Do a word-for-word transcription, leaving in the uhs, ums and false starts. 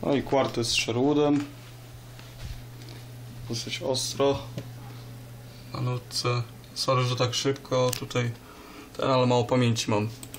No i kwarty z Sherwoodem. Dosyć ostro. Na nutce. Sorry, że tak szybko tutaj, ten, ale mało pamięci mam.